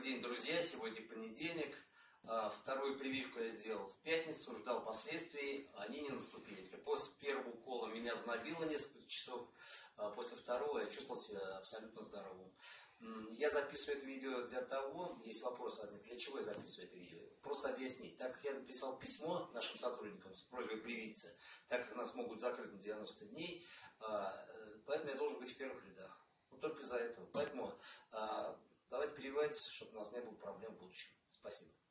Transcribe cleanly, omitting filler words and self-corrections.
день, друзья! Сегодня понедельник. Вторую прививку я сделал в пятницу, ждал последствий, они не наступили. Если после первого укола меня знобило несколько часов, после второго я чувствовал себя абсолютно здоровым. Я записываю это видео для того, если вопрос возник, для чего я записываю это видео. Просто объяснить. Так как я написал письмо нашим сотрудникам с просьбой привиться, так как нас могут закрыть на 90 дней, поэтому я должен быть в первых рядах. Вот только из-за этого. Поэтому давайте прививайтесь, чтобы у нас не было проблем в будущем. Спасибо.